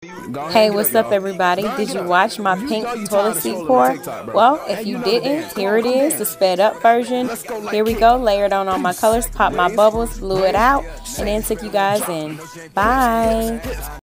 Hey, what's up everybody? Did you watch my pink toilet seat pour? Well, if you didn't, here it is, the sped up version. Here we go, layered on all my colors, popped my bubbles, blew it out, and then took you guys in. Bye!